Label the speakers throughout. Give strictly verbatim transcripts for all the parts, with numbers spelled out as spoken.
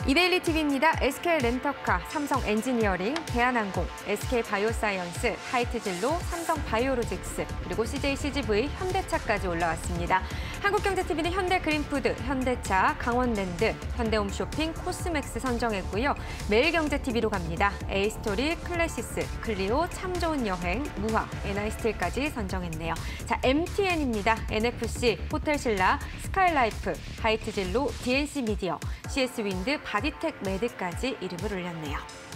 Speaker 1: 이데일리 티비입니다. 에스케이 렌터카, 삼성 엔지니어링, 대한항공, 에스케이 바이오사이언스, 하이트진로, 삼성 바이오로직스, 그리고 씨제이 씨지브이, 현대차까지 올라왔습니다. 한국경제티비는 현대그린푸드, 현대차, 강원랜드, 현대홈쇼핑, 코스맥스 선정했고요. 매일경제티비로 갑니다. 에이스토리, 클래시스, 클리오, 참 좋은 여행, 무화, 엔아이스틸까지 선정했네요. 자, 엠티엔입니다. 엔에프씨, 호텔신라, 스카이라이프, 하이트진로, 디엔씨미디어, 씨에스윈드, 바디텍 매드까지 이름을 올렸네요.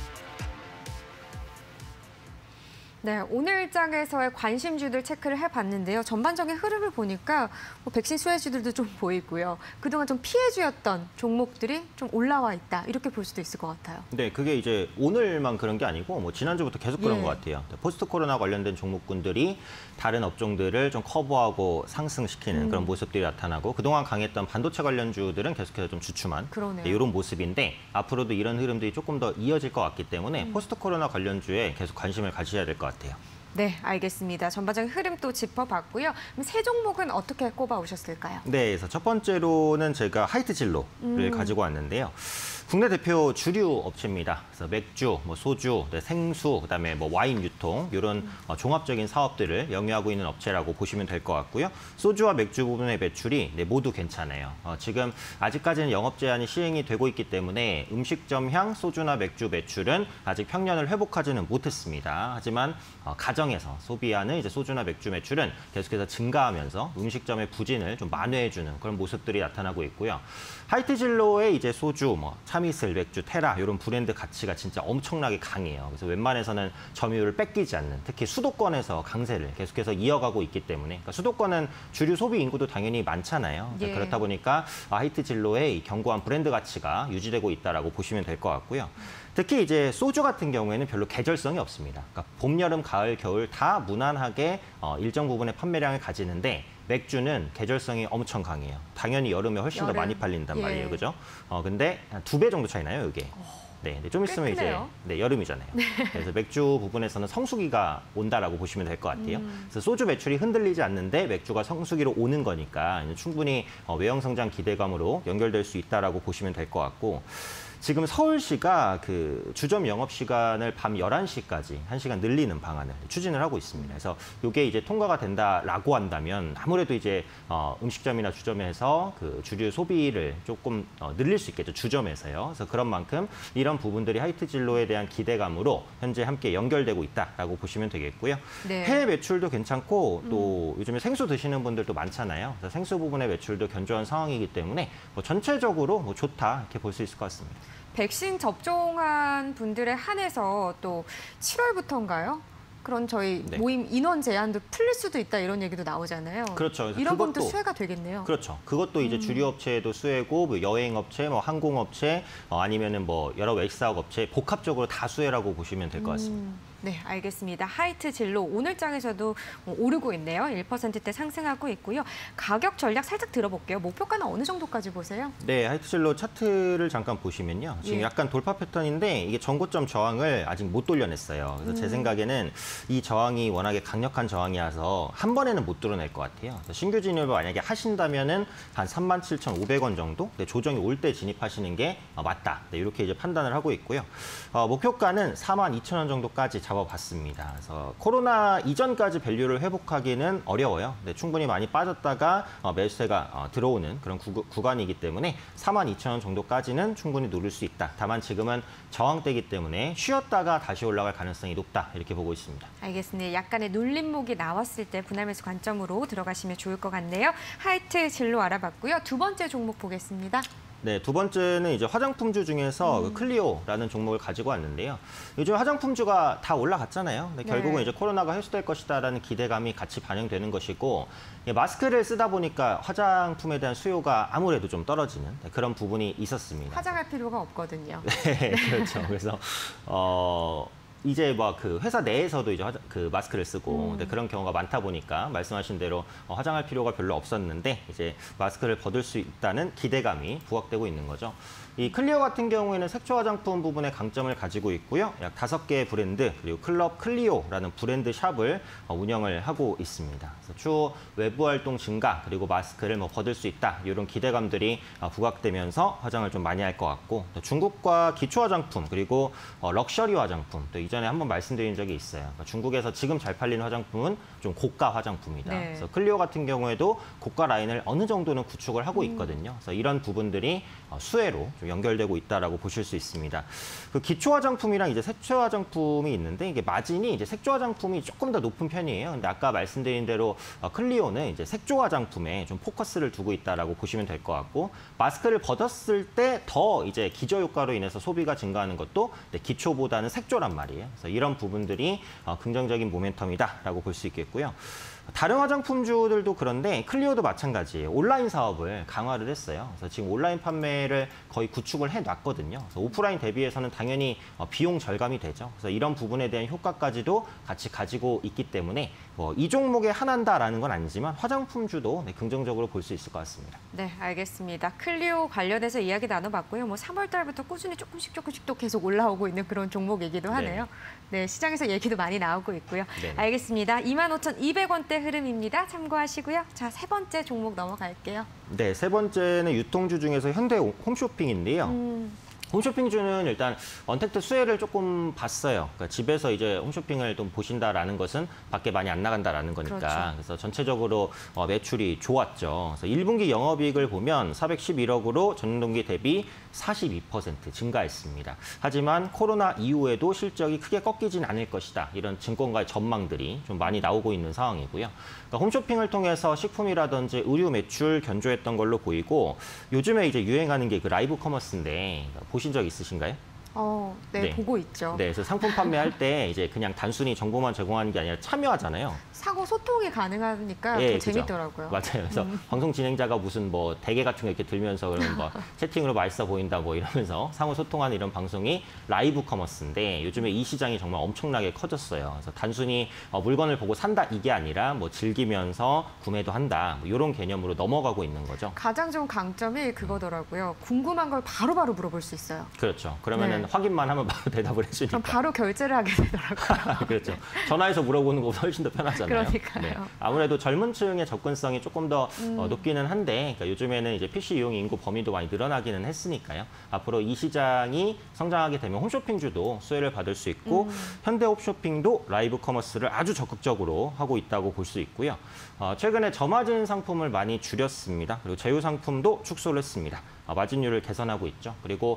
Speaker 1: 네, 오늘 장에서의 관심주들 체크를 해봤는데요. 전반적인 흐름을 보니까 뭐 백신 수혜주들도 좀 보이고요. 그동안 좀 피해주였던 종목들이 좀 올라와 있다. 이렇게 볼 수도 있을 것 같아요.
Speaker 2: 네, 그게 이제 오늘만 그런 게 아니고 뭐 지난주부터 계속 그런
Speaker 1: 예.
Speaker 2: 것 같아요. 포스트 코로나 관련된 종목군들이 다른 업종들을 좀 커버하고 상승시키는 음. 그런 모습들이 나타나고 그동안 강했던 반도체 관련주들은 계속해서 좀 주춤한 네, 이런 모습인데 앞으로도 이런 흐름들이 조금 더 이어질 것 같기 때문에 음. 포스트 코로나 관련주에 계속 관심을 가지셔야 될 것 같아요. 같아요.
Speaker 1: 네, 알겠습니다. 전반적인 흐름 또 짚어봤고요. 그럼 세 종목은 어떻게 꼽아오셨을까요?
Speaker 2: 네, 그래서 첫 번째로는 제가 하이트진로를 음. 가지고 왔는데요. 국내 대표 주류 업체입니다. 그래서 맥주, 뭐 소주, 네, 생수, 그다음에 뭐 와인 유통 이런 음. 어, 종합적인 사업들을 영위하고 있는 업체라고 보시면 될 것 같고요. 소주와 맥주 부분의 매출이 네, 모두 괜찮아요. 어, 지금 아직까지는 영업 제한이 시행이 되고 있기 때문에 음식점향 소주나 맥주 매출은 아직 평년을 회복하지는 못했습니다. 하지만 어, 가정에서 소비하는 이제 소주나 맥주 매출은 계속해서 증가하면서 음식점의 부진을 좀 만회해주는 그런 모습들이 나타나고 있고요. 하이트진로의 이제 소주, 뭐 참이슬, 맥주, 테라 이런 브랜드 가치가 진짜 엄청나게 강해요. 그래서 웬만해서는 점유율을 뺏기지 않는 특히 수도권에서 강세를 계속해서 이어가고 있기 때문에 그러니까 수도권은 주류 소비 인구도 당연히 많잖아요. 예. 그렇다 보니까 하이트진로의 이 견고한 브랜드 가치가 유지되고 있다라고 보시면 될 것 같고요. 특히 이제 소주 같은 경우에는 별로 계절성이 없습니다. 그러니까 봄, 여름, 가을, 겨울 다 무난하게 어, 일정 부분의 판매량을 가지는데 맥주는 계절성이 엄청 강해요. 당연히 여름에 훨씬 여름. 더 많이 팔린단 예. 말이에요, 그죠? 어 근데 한 두 배 정도 차이 나요, 이게. 네, 좀 있으면 이제 네, 여름이잖아요. 네. 그래서 맥주 부분에서는 성수기가 온다라고 보시면 될 것 같아요. 음. 그래서 소주 매출이 흔들리지 않는데 맥주가 성수기로 오는 거니까 충분히 외형 성장 기대감으로 연결될 수 있다라고 보시면 될 것 같고. 지금 서울시가 그 주점 영업 시간을 밤 열한 시까지 한 시간 늘리는 방안을 추진을 하고 있습니다. 그래서 이게 이제 통과가 된다라고 한다면 아무래도 이제 어, 음식점이나 주점에서 그 주류 소비를 조금 어, 늘릴 수 있겠죠. 주점에서요. 그래서 그런 만큼 이런 부분들이 하이트진로에 대한 기대감으로 현재 함께 연결되고 있다라고 보시면 되겠고요. 네. 해외 매출도 괜찮고 또 음. 요즘에 생수 드시는 분들도 많잖아요. 그래서 생수 부분의 매출도 견조한 상황이기 때문에 뭐 전체적으로 뭐 좋다 이렇게 볼 수 있을 것 같습니다.
Speaker 1: 백신 접종한 분들에 한해서 또 칠월부터인가요? 그런 저희 네. 모임 인원 제한도 풀릴 수도 있다 이런 얘기도 나오잖아요.
Speaker 2: 그렇죠.
Speaker 1: 이런 것도 수혜가 되겠네요.
Speaker 2: 그렇죠. 그것도 이제 음. 주류업체에도 수혜고 뭐 여행업체, 뭐 항공업체, 어, 아니면은 뭐 여러 웨이사업 업체 복합적으로 다 수혜라고 보시면 될 것 같습니다. 음.
Speaker 1: 네, 알겠습니다. 하이트진로 오늘 장에서도 오르고 있네요. 일 퍼센트대 상승하고 있고요. 가격 전략 살짝 들어볼게요. 목표가는 어느 정도까지 보세요?
Speaker 2: 네, 하이트진로 차트를 잠깐 보시면요. 지금 예. 약간 돌파 패턴인데 이게 전고점 저항을 아직 못 돌려냈어요. 그래서 음. 제 생각에는 이 저항이 워낙에 강력한 저항이라서 한 번에는 못 뚫어낼 것 같아요. 신규 진입을 만약에 하신다면은 한 삼만 칠천오백 원 정도 네, 조정이 올 때 진입하시는 게 맞다. 네, 이렇게 이제 판단을 하고 있고요. 어, 목표가는 사만 이천 원 정도까지 잡아봤습니다. 그래서 코로나 이전까지 밸류를 회복하기는 어려워요. 네, 충분히 많이 빠졌다가 어, 매수세가 어, 들어오는 그런 구, 구간이기 때문에 사만 이천 원 정도까지는 충분히 누릴 수 있다. 다만 지금은 저항대이기 때문에 쉬었다가 다시 올라갈 가능성이 높다. 이렇게 보고 있습니다.
Speaker 1: 알겠습니다. 약간의 눌림목이 나왔을 때 분할 매수 관점으로 들어가시면 좋을 것 같네요. 하이트진로 알아봤고요. 두 번째 종목 보겠습니다.
Speaker 2: 네, 두 번째는 이제 화장품주 중에서 음. 클리오라는 종목을 가지고 왔는데요. 요즘 화장품주가 다 올라갔잖아요. 근데 결국은 네. 이제 코로나가 해소될 것이다라는 기대감이 같이 반영되는 것이고 마스크를 쓰다 보니까 화장품에 대한 수요가 아무래도 좀 떨어지는 그런 부분이 있었습니다.
Speaker 1: 화장할 필요가 없거든요.
Speaker 2: 네, 그렇죠. 그래서 어. 이제 뭐 그 회사 내에서도 이제 그 마스크를 쓰고 음. 그런 경우가 많다 보니까 말씀하신 대로 어, 화장할 필요가 별로 없었는데 이제 마스크를 벗을 수 있다는 기대감이 부각되고 있는 거죠. 이 클리오 같은 경우에는 색조 화장품 부분에 강점을 가지고 있고요. 약 다섯 개의 브랜드 그리고 클럽 클리오라는 브랜드 샵을 어, 운영을 하고 있습니다. 그래서 추후 외부 활동 증가 그리고 마스크를 뭐 벗을 수 있다 이런 기대감들이 어, 부각되면서 화장을 좀 많이 할 것 같고 또 중국과 기초 화장품 그리고 어, 럭셔리 화장품 또 이전에 한번 말씀드린 적이 있어요. 그러니까 중국에서 지금 잘 팔리는 화장품은 좀 고가 화장품이다.
Speaker 1: 네.
Speaker 2: 그래서 클리오 같은 경우에도 고가 라인을 어느 정도는 구축을 하고 있거든요. 그래서 이런 부분들이 어, 수혜로 좀 연결되고 있다라고 보실 수 있습니다. 그 기초 화장품이랑 이제 색조 화장품이 있는데 이게 마진이 이제 색조 화장품이 조금 더 높은 편이에요. 근데 아까 말씀드린 대로 어, 클리오는 이제 색조 화장품에 좀 포커스를 두고 있다라고 보시면 될 것 같고 마스크를 벗었을 때 더 이제 기저 효과로 인해서 소비가 증가하는 것도 기초보다는 색조란 말이에요. 그래서 이런 부분들이 어, 긍정적인 모멘텀이다라고 볼 수 있겠고요. 다른 화장품주들도 그런데 클리오도 마찬가지예요. 온라인 사업을 강화를 했어요. 그래서 지금 온라인 판매를 거의 구축을 해놨거든요. 그래서 오프라인 대비해서는 당연히 비용 절감이 되죠. 그래서 이런 부분에 대한 효과까지도 같이 가지고 있기 때문에 뭐 이 종목에 한한다라는 건 아니지만 화장품주도 네, 긍정적으로 볼 수 있을 것 같습니다.
Speaker 1: 네, 알겠습니다. 클리오 관련해서 이야기 나눠봤고요. 뭐 삼월 달부터 꾸준히 조금씩 조금씩 또 계속 올라오고 있는 그런 종목이기도 하네요. 네, 네 시장에서 얘기도 많이 나오고 있고요. 네. 알겠습니다. 이만 오천이백 원대 흐름입니다. 참고하시고요. 자, 세 번째 종목 넘어갈게요.
Speaker 2: 네, 세 번째는 유통주 중에서 현대 홈쇼핑인데요. 음. 홈쇼핑주는 일단 언택트 수혜를 조금 봤어요. 그러니까 집에서 이제 홈쇼핑을 좀 보신다라는 것은 밖에 많이 안 나간다라는 거니까. 그렇죠. 그래서 전체적으로 매출이 좋았죠. 그래서 일 분기 영업이익을 보면 사백십일억으로 전년동기 대비 사십이 퍼센트 증가했습니다. 하지만 코로나 이후에도 실적이 크게 꺾이진 않을 것이다. 이런 증권가의 전망들이 좀 많이 나오고 있는 상황이고요. 그러니까 홈쇼핑을 통해서 식품이라든지 의류 매출 견조했던 걸로 보이고 요즘에 이제 유행하는 게 그 라이브 커머스인데 보신 적 있으신가요?
Speaker 1: 어, 네, 네, 보고 있죠.
Speaker 2: 네, 그래서 상품 판매할 때 이제 그냥 단순히 정보만 제공하는 게 아니라 참여하잖아요.
Speaker 1: 사고 소통이 가능하니까 네, 더 그죠? 재밌더라고요.
Speaker 2: 맞아요. 그래서 음. 방송 진행자가 무슨 뭐 대게 같은 거 이렇게 들면서 그러면 뭐 채팅으로 맛있어 보인다 뭐 이러면서 상호 소통하는 이런 방송이 라이브 커머스인데 요즘에 이 시장이 정말 엄청나게 커졌어요. 그래서 단순히 어, 물건을 보고 산다 이게 아니라 뭐 즐기면서 구매도 한다 뭐 이런 개념으로 넘어가고 있는 거죠.
Speaker 1: 가장 좋은 강점이 그거더라고요. 궁금한 걸 바로바로 바로 물어볼 수 있어요.
Speaker 2: 그렇죠. 그러면은 네. 확인만 하면 바로 대답을 해주니까.
Speaker 1: 그럼 바로 결제를 하게 되더라고요.
Speaker 2: 그렇죠. 전화해서 물어보는 것보다 훨씬 더 편하잖아요.
Speaker 1: 그러니까요. 네.
Speaker 2: 아무래도 젊은 층의 접근성이 조금 더 음. 어, 높기는 한데 그러니까 요즘에는 이제 피씨 이용 인구 범위도 많이 늘어나기는 했으니까요. 앞으로 이 시장이 성장하게 되면 홈쇼핑주도 수혜를 받을 수 있고 음. 현대 홈쇼핑도 라이브 커머스를 아주 적극적으로 하고 있다고 볼 수 있고요. 어, 최근에 저마진 상품을 많이 줄였습니다. 그리고 제휴 상품도 축소를 했습니다. 마진율을 개선하고 있죠. 그리고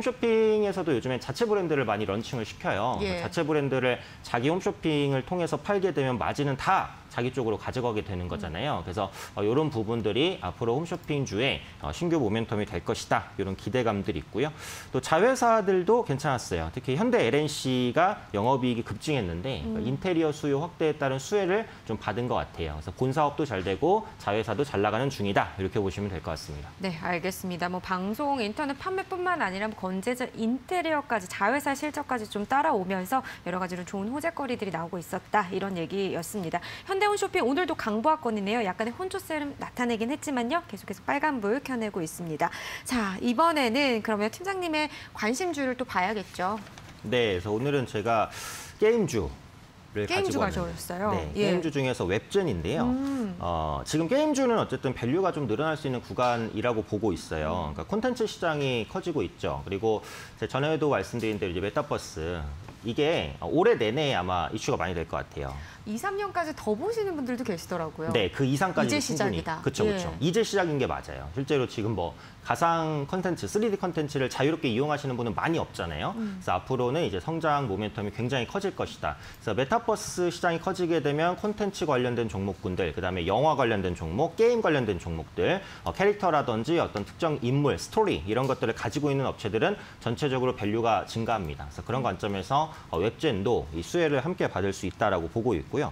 Speaker 2: 홈쇼핑에서도 요즘에 자체 브랜드를 많이 런칭을 시켜요. 예. 자체 브랜드를 자기 홈쇼핑을 통해서 팔게 되면 마진은 다 자기 쪽으로 가져가게 되는 거잖아요. 그래서 이런 부분들이 앞으로 홈쇼핑주의 신규 모멘텀이 될 것이다. 이런 기대감들이 있고요. 또 자회사들도 괜찮았어요. 특히 현대 엘엔씨가 영업이익이 급증했는데 음. 인테리어 수요 확대에 따른 수혜를 좀 받은 것 같아요. 그래서 본사업도 잘 되고 자회사도 잘 나가는 중이다. 이렇게 보시면 될 것 같습니다.
Speaker 1: 네, 알겠습니다. 뭐 방송, 인터넷 판매뿐만 아니라 건재적 인테리어까지 자회사 실적까지 좀 따라오면서 여러 가지로 좋은 호재거리들이 나오고 있었다. 이런 얘기였습니다. 현대 홈쇼핑 오늘도 강보합권이네요. 약간의 혼조세를 나타내긴 했지만요. 계속해서 빨간불 켜내고 있습니다. 자, 이번에는 그러면 팀장님의 관심주를 또 봐야겠죠.
Speaker 2: 네, 그래서 오늘은 제가 게임주
Speaker 1: 게임주 가져오셨어요.
Speaker 2: 네,
Speaker 1: 예.
Speaker 2: 게임주 중에서 웹젠인데요. 음. 어, 지금 게임주는 어쨌든 밸류가 좀 늘어날 수 있는 구간이라고 보고 있어요. 그러니까 콘텐츠 시장이 커지고 있죠. 그리고 전에도 말씀드린 대로 이제 메타버스 이게 올해 내내 아마 이슈가 많이 될 것 같아요.
Speaker 1: 이, 삼 년까지 더 보시는 분들도 계시더라고요.
Speaker 2: 네, 그 이상까지
Speaker 1: 이제
Speaker 2: 충분히.
Speaker 1: 시작이다.
Speaker 2: 그렇죠, 그렇죠.
Speaker 1: 예.
Speaker 2: 이제 시작인 게 맞아요. 실제로 지금 뭐 가상 콘텐츠, 쓰리디 콘텐츠를 자유롭게 이용하시는 분은 많이 없잖아요. 음. 그래서 앞으로는 이제 성장 모멘텀이 굉장히 커질 것이다. 그래서 메타버스 시장이 커지게 되면 콘텐츠 관련된 종목군들, 그다음에 영화 관련된 종목, 게임 관련된 종목들, 어, 캐릭터라든지 어떤 특정 인물, 스토리 이런 것들을 가지고 있는 업체들은 전체적으로 밸류가 증가합니다. 그래서 그런 관점에서 어, 웹젠도 이 수혜를 함께 받을 수 있다라고 보고 있고요.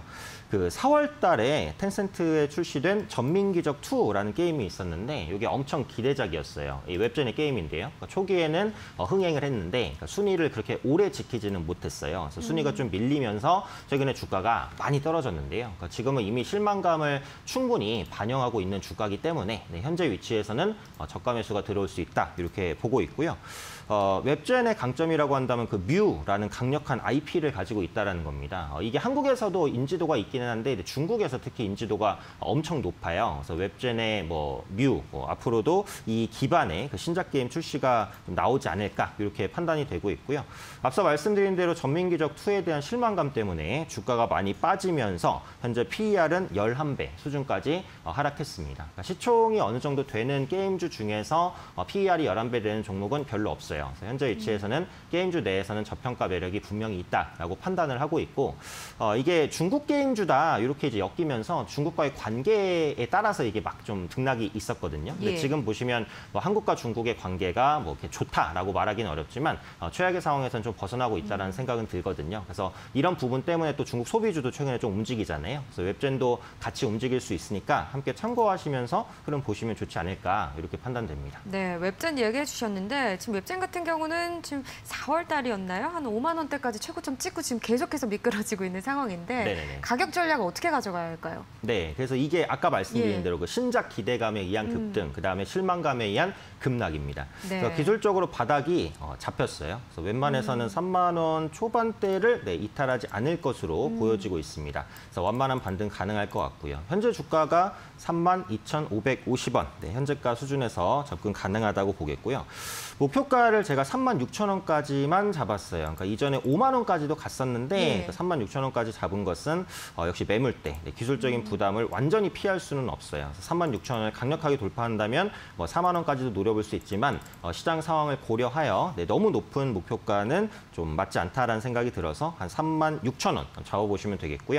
Speaker 2: 그 사월 달에 텐센트에 출시된 전민기적 이라는 게임이 있었는데 이게 엄청 기대작이었어요. 이 웹전의 게임인데요. 그러니까 초기에는 어, 흥행을 했는데 그러니까 순위를 그렇게 오래 지키지는 못했어요. 그래서 순위가 좀 밀리면서 최근에 주가가 많이 떨어졌는데요. 그러니까 지금은 이미 실망감을 충분히 반영하고 있는 주가이기 때문에 네, 현재 위치에서는 어, 저가 매수가 들어올 수 있다 이렇게 보고 있고요. 어, 웹젠의 강점이라고 한다면 그 뮤라는 강력한 아이피를 가지고 있다는 겁니다. 어, 이게 한국에서도 인지도가 있기는 한데 중국에서 특히 인지도가 엄청 높아요. 그래서 웹젠의 뭐 뮤, 뭐 앞으로도 이 기반의 그 신작 게임 출시가 좀 나오지 않을까 이렇게 판단이 되고 있고요. 앞서 말씀드린 대로 전민기적 이에 대한 실망감 때문에 주가가 많이 빠지면서 현재 피이알은 십일 배 수준까지 어, 하락했습니다. 그러니까 시총이 어느 정도 되는 게임주 중에서 어, 피이알이 십일 배 되는 종목은 별로 없어요. 그래서 현재 위치에서는 게임주 내에서는 저평가 매력이 분명히 있다라고 판단을 하고 있고 어, 이게 중국 게임주다 이렇게 이제 엮이면서 중국과의 관계에 따라서 이게 막 좀 등락이 있었거든요. 근데
Speaker 1: 예.
Speaker 2: 지금 보시면 뭐 한국과 중국의 관계가 뭐 이렇게 좋다라고 말하기는 어렵지만 어, 최악의 상황에서는 좀 벗어나고 있다라는 음. 생각은 들거든요. 그래서 이런 부분 때문에 또 중국 소비주도 최근에 좀 움직이잖아요. 그래서 웹젠도 같이 움직일 수 있으니까 함께 참고하시면서 흐름 보시면 좋지 않을까 이렇게 판단됩니다.
Speaker 1: 네, 웹젠 얘기해 주셨는데 지금 웹젠 같은 경우는 지금 사월 달이었나요? 한 오만 원대까지 최고점 찍고 지금 계속해서 미끄러지고 있는 상황인데
Speaker 2: 네네네.
Speaker 1: 가격 전략을 어떻게 가져가야 할까요?
Speaker 2: 네, 그래서 이게 아까 말씀드린
Speaker 1: 예.
Speaker 2: 대로 그 신작 기대감에 의한 급등,
Speaker 1: 음.
Speaker 2: 그다음에 실망감에 의한 급락입니다.
Speaker 1: 네.
Speaker 2: 그래서 기술적으로 바닥이 어, 잡혔어요. 그래서 웬만해서는
Speaker 1: 음.
Speaker 2: 삼만 원 초반대를 네, 이탈하지 않을 것으로
Speaker 1: 음.
Speaker 2: 보여지고 있습니다. 그래서 완만한 반등 가능할 것 같고요. 현재 주가가 삼만 이천오백오십 원, 네, 현재가 수준에서 접근 가능하다고 보겠고요. 목표가를 제가 삼만 육천 원까지만 잡았어요. 그러니까 이전에 오만 원까지도 갔었는데
Speaker 1: 네.
Speaker 2: 그러니까 삼만 육천 원까지 잡은 것은 어, 역시 매물대, 네, 기술적인 부담을 완전히 피할 수는 없어요. 그래서 삼만 육천 원을 강력하게 돌파한다면 뭐 사만 원까지도 노려볼 수 있지만 어, 시장 상황을 고려하여 네, 너무 높은 목표가는 좀 맞지 않다라는 생각이 들어서 한 삼만 육천 원 잡아보시면 되겠고요.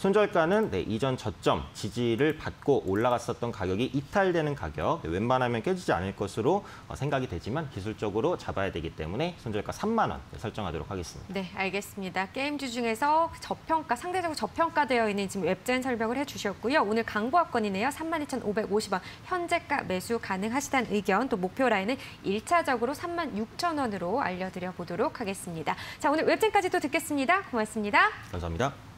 Speaker 2: 손절가는 네, 이전 저점 지지를 받고 올라갔었던 가격이 이탈되는 가격, 네, 웬만하면 깨지지 않을 것으로 어, 생각이 되지만 기술적으로 잡아야 되기 때문에 손절가 삼만 원 설정하도록 하겠습니다.
Speaker 1: 네, 알겠습니다. 게임주 중에서 저평가, 상대적으로 저평가되어 있는 지금 웹젠 설명을 해주셨고요. 오늘 강보합권이네요. 삼만 이천오백오십 원 현재가 매수 가능하시다는 의견, 또 목표 라인은 일차적으로 삼만 육천 원으로 알려드려 보도록 하겠습니다. 자, 오늘 웹젠까지 또 듣겠습니다. 고맙습니다.
Speaker 2: 감사합니다.